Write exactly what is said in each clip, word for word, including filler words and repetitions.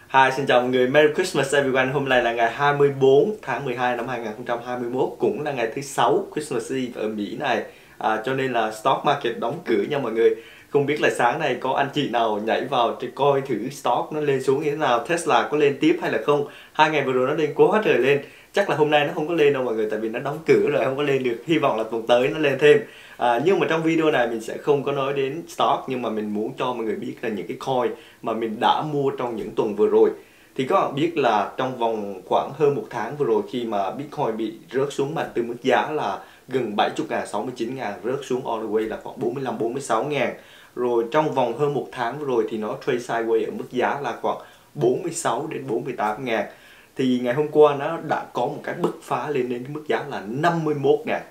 Hi, xin chào mọi người, Merry Christmas everyone. Hôm nay là ngày hai mươi tư tháng mười hai năm hai nghìn không trăm hai mươi mốt, cũng là ngày thứ sáu Christmas Eve ở Mỹ này. À, cho nên là stock market đóng cửa nha mọi người. Không biết là sáng nay có anh chị nào nhảy vào để coi thử stock nó lên xuống như thế nào, Tesla có lên tiếp hay là không. Hai ngày vừa rồi nó lên quá trời lên. Chắc là hôm nay nó không có lên đâu mọi người, tại vì nó đóng cửa rồi, không có lên được. Hy vọng là tuần tới nó lên thêm. À, nhưng mà trong video này mình sẽ không có nói đến stock, nhưng mà mình muốn cho mọi người biết là những cái coin mà mình đã mua trong những tuần vừa rồi. Thì các bạn biết là trong vòng khoảng hơn một tháng vừa rồi, khi mà Bitcoin bị rớt xuống mạnh từ mức giá là gần bảy mươi ngàn, sáu mươi chín ngàn, rớt xuống all the way là khoảng bốn mươi lăm, bốn mươi sáu ngàn. Rồi trong vòng hơn một tháng vừa rồi thì nó trade sideways ở mức giá là khoảng bốn mươi sáu đến bốn mươi tám ngàn. Thì ngày hôm qua nó đã có một cái bứt phá lên đến mức giá là năm mươi mốt ngàn.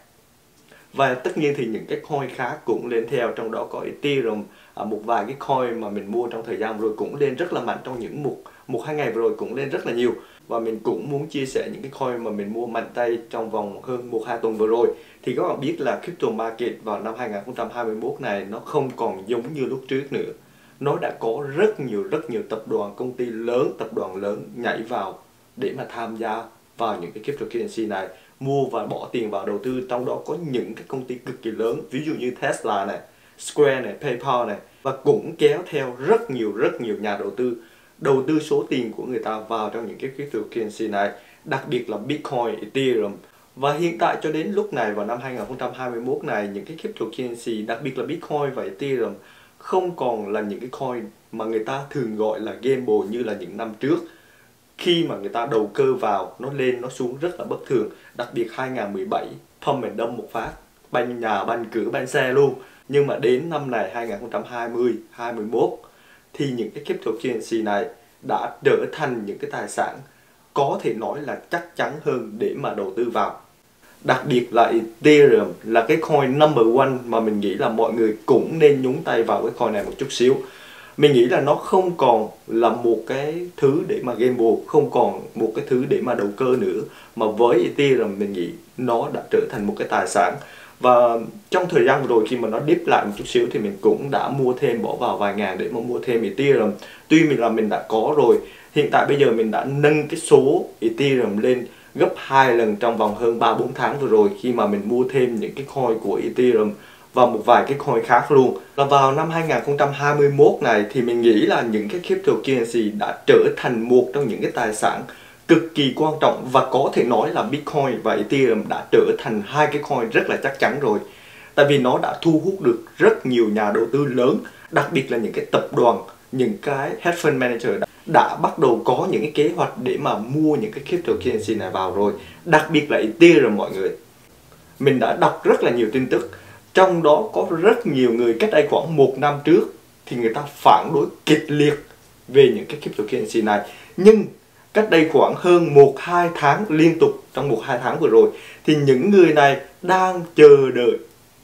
Và tất nhiên thì những cái coin khác cũng lên theo, trong đó có Ethereum, à, một vài cái coin mà mình mua trong thời gian vừa rồi cũng lên rất là mạnh, trong những một, một hai ngày vừa rồi cũng lên rất là nhiều. Và mình cũng muốn chia sẻ những cái coin mà mình mua mạnh tay trong vòng hơn một hai tuần vừa rồi. Thì các bạn biết là crypto market vào năm hai nghìn không trăm hai mươi mốt này nó không còn giống như lúc trước nữa. Nó đã có rất nhiều rất nhiều tập đoàn, công ty lớn, tập đoàn lớn nhảy vào để mà tham gia vào những cái cryptocurrency này, mua và bỏ tiền vào đầu tư. Trong đó có những cái công ty cực kỳ lớn, ví dụ như Tesla này, Square này, PayPal này, và cũng kéo theo rất nhiều rất nhiều nhà đầu tư đầu tư số tiền của người ta vào trong những cái cryptocurrency này, đặc biệt là Bitcoin, Ethereum. Và hiện tại cho đến lúc này vào năm hai nghìn không trăm hai mươi mốt này, những cái cryptocurrency, đặc biệt là Bitcoin và Ethereum, không còn là những cái coin mà người ta thường gọi là gamble như là những năm trước. Khi mà người ta đầu cơ vào, nó lên nó xuống rất là bất thường. Đặc biệt hai nghìn không trăm mười bảy, pump and dump một phát, banh nhà, banh cửa, banh xe luôn. Nhưng mà đến năm này hai nghìn không trăm hai mươi, hai mươi mốt thì những cái cryptocurrency này đã trở thành những cái tài sản có thể nói là chắc chắn hơn để mà đầu tư vào. Đặc biệt là Ethereum là cái coin number one mà mình nghĩ là mọi người cũng nên nhúng tay vào cái coin này một chút xíu. Mình nghĩ là nó không còn là một cái thứ để mà gamble, không còn một cái thứ để mà đầu cơ nữa, mà với Ethereum mình nghĩ nó đã trở thành một cái tài sản. Và trong thời gian vừa rồi khi mà nó dip lại một chút xíu thì mình cũng đã mua thêm, bỏ vào vài ngàn để mà mua thêm Ethereum. Tuy mình là mình đã có rồi, hiện tại bây giờ mình đã nâng cái số Ethereum lên gấp hai lần trong vòng hơn ba bốn tháng vừa rồi, khi mà mình mua thêm những cái coin của Ethereum và một vài cái coin khác luôn. Và vào năm hai nghìn không trăm hai mươi mốt này thì mình nghĩ là những cái cryptocurrency đã trở thành một trong những cái tài sản cực kỳ quan trọng, và có thể nói là Bitcoin và Ethereum đã trở thành hai cái coin rất là chắc chắn rồi. Tại vì nó đã thu hút được rất nhiều nhà đầu tư lớn, đặc biệt là những cái tập đoàn, những cái hedge fund manager đã, đã bắt đầu có những cái kế hoạch để mà mua những cái cryptocurrency này vào rồi. Đặc biệt là Ethereum mọi người. Mình đã đọc rất là nhiều tin tức, trong đó có rất nhiều người cách đây khoảng một năm trước thì người ta phản đối kịch liệt về những cái cryptocurrency này. Nhưng cách đây khoảng hơn một hai tháng liên tục, trong một hai tháng vừa rồi, thì những người này đang chờ đợi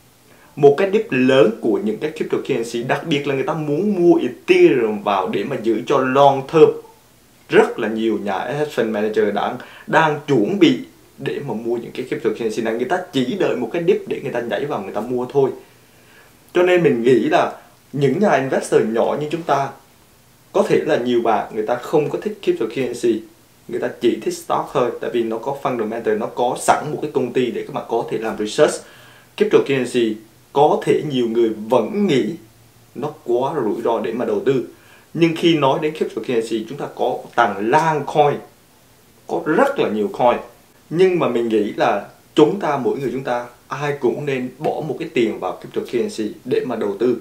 một cái dip lớn của những cái cryptocurrency. Đặc biệt là người ta muốn mua Ethereum vào để mà giữ cho long term. Rất là nhiều nhà hedge fund manager đang, đang chuẩn bị để mà mua những cái cryptocurrency này. Người ta chỉ đợi một cái dip để người ta nhảy vào người ta mua thôi. Cho nên mình nghĩ là những nhà investor nhỏ như chúng ta, có thể là nhiều bạn người ta không có thích cryptocurrency, người ta chỉ thích stock thôi, tại vì nó có fundamental, nó có sẵn một cái công ty để các bạn có thể làm research. Cryptocurrency có thể nhiều người vẫn nghĩ nó quá rủi ro để mà đầu tư. Nhưng khi nói đến cryptocurrency, chúng ta có tàng lan coin, có rất là nhiều coin. Nhưng mà mình nghĩ là chúng ta, mỗi người chúng ta, ai cũng nên bỏ một cái tiền vào cryptocurrency để mà đầu tư.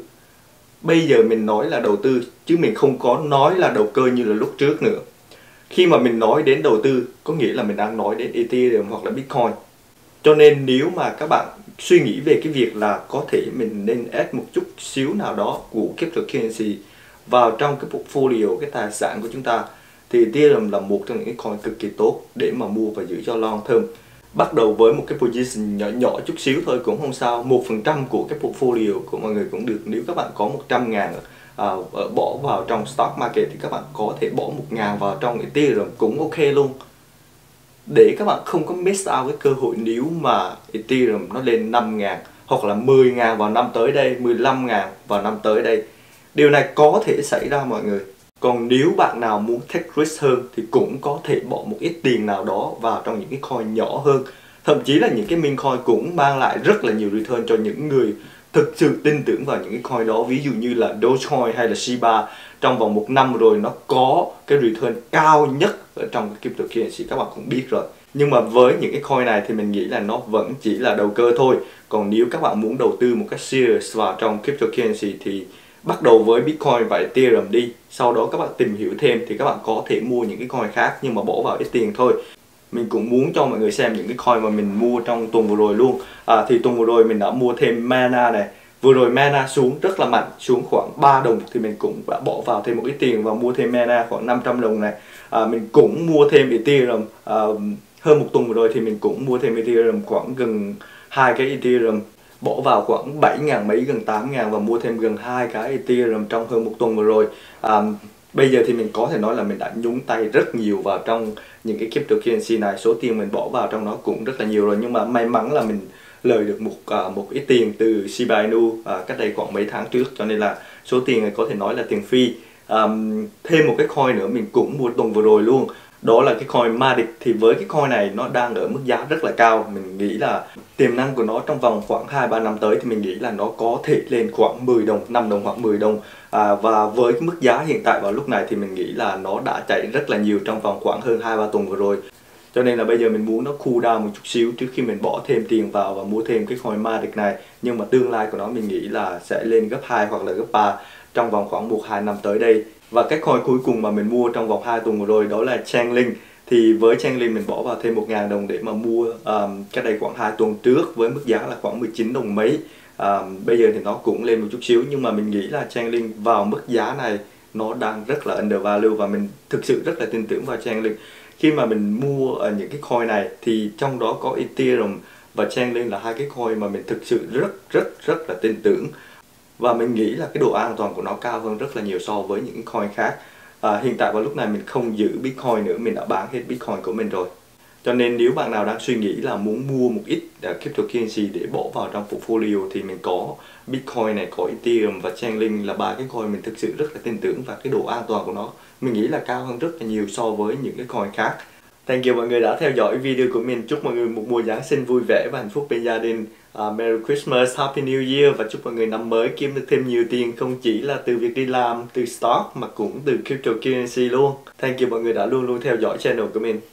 Bây giờ mình nói là đầu tư, chứ mình không có nói là đầu cơ như là lúc trước nữa. Khi mà mình nói đến đầu tư, có nghĩa là mình đang nói đến Ethereum hoặc là Bitcoin. Cho nên nếu mà các bạn suy nghĩ về cái việc là có thể mình nên add một chút xíu nào đó của cryptocurrency vào trong cái portfolio, cái tài sản của chúng ta, thì Ethereum là một trong những cái coin cực kỳ tốt để mà mua và giữ cho long term. Bắt đầu với một cái position nhỏ nhỏ chút xíu thôi cũng không sao. Một phần trăm của cái portfolio của mọi người cũng được. Nếu các bạn có một trăm ngàn à, bỏ vào trong stock market thì các bạn có thể bỏ một ngàn vào trong Ethereum cũng ok luôn. Để các bạn không có miss out cái cơ hội nếu mà Ethereum nó lên năm ngàn hoặc là mười ngàn vào năm tới đây, mười lăm ngàn vào năm tới đây. Điều này có thể xảy ra mọi người. Còn nếu bạn nào muốn take risk hơn thì cũng có thể bỏ một ít tiền nào đó vào trong những cái coin nhỏ hơn. Thậm chí là những cái meme coin cũng mang lại rất là nhiều return cho những người thực sự tin tưởng vào những cái coin đó. Ví dụ như là Dogecoin hay là Shiba, trong vòng một năm rồi nó có cái return cao nhất ở trong cái cryptocurrency, các bạn cũng biết rồi. Nhưng mà với những cái coin này thì mình nghĩ là nó vẫn chỉ là đầu cơ thôi. Còn nếu các bạn muốn đầu tư một cách serious vào trong cryptocurrency thì bắt đầu với Bitcoin và Ethereum đi. Sau đó các bạn tìm hiểu thêm thì các bạn có thể mua những cái coin khác nhưng mà bỏ vào ít tiền thôi. Mình cũng muốn cho mọi người xem những cái coin mà mình mua trong tuần vừa rồi luôn. à, Thì tuần vừa rồi mình đã mua thêm Mana này. Vừa rồi Mana xuống rất là mạnh, xuống khoảng ba đồng thì mình cũng đã bỏ vào thêm một ít tiền và mua thêm Mana khoảng năm trăm đồng này. à, Mình cũng mua thêm Ethereum. à, Hơn một tuần vừa rồi thì mình cũng mua thêm Ethereum khoảng gần hai cái Ethereum, bỏ vào khoảng bảy ngàn mấy, gần tám ngàn và mua thêm gần hai cái Ethereum trong hơn một tuần vừa rồi. à, Bây giờ thì mình có thể nói là mình đã nhúng tay rất nhiều vào trong những cái cryptocurrency này. Số tiền mình bỏ vào trong nó cũng rất là nhiều rồi, nhưng mà may mắn là mình lời được một uh, một ít tiền từ Shiba Inu uh, cách đây khoảng mấy tháng trước, cho nên là số tiền này có thể nói là tiền phi. Um, thêm một cái coin nữa mình cũng mua tuần vừa rồi luôn, đó là cái coin Matic. Thì với cái coin này nó đang ở mức giá rất là cao, mình nghĩ là tiềm năng của nó trong vòng khoảng hai ba năm tới thì mình nghĩ là nó có thể lên khoảng mười đồng, năm đồng hoặc mười đồng. à, Và với cái mức giá hiện tại vào lúc này thì mình nghĩ là nó đã chạy rất là nhiều trong vòng khoảng hơn hai ba tuần vừa rồi. Cho nên là bây giờ mình muốn nó cool down một chút xíu trước khi mình bỏ thêm tiền vào và mua thêm cái coin Matic này. Nhưng mà tương lai của nó mình nghĩ là sẽ lên gấp hai hoặc là gấp ba trong vòng khoảng một hai năm tới đây. Và cái coin cuối cùng mà mình mua trong vòng hai tuần vừa rồi đó là Chainlink. Thì với Chainlink mình bỏ vào thêm một ngàn đồng để mà mua um, cách đây khoảng hai tuần trước với mức giá là khoảng mười chín đồng mấy. um, Bây giờ thì nó cũng lên một chút xíu, nhưng mà mình nghĩ là Chainlink vào mức giá này nó đang rất là undervalue và mình thực sự rất là tin tưởng vào Chainlink. Khi mà mình mua uh, những cái coin này thì trong đó có Ethereum và Chainlink là hai cái coin mà mình thực sự rất rất rất là tin tưởng. Và mình nghĩ là cái độ an toàn của nó cao hơn rất là nhiều so với những cái coin khác. à, Hiện tại vào lúc này mình không giữ Bitcoin nữa, mình đã bán hết Bitcoin của mình rồi. Cho nên nếu bạn nào đang suy nghĩ là muốn mua một ít uh, cryptocurrency để bỏ vào trong portfolio thì mình có Bitcoin này, có Ethereum và Chainlink là ba cái coin mình thực sự rất là tin tưởng, và cái độ an toàn của nó mình nghĩ là cao hơn rất là nhiều so với những cái coin khác. Thank you mọi người đã theo dõi video của mình. Chúc mọi người một mùa Giáng sinh vui vẻ và hạnh phúc bên gia đình. uh, Merry Christmas, Happy New Year, và chúc mọi người năm mới kiếm được thêm nhiều tiền, không chỉ là từ việc đi làm, từ stock mà cũng từ cryptocurrency luôn. Thank you mọi người đã luôn luôn theo dõi channel của mình.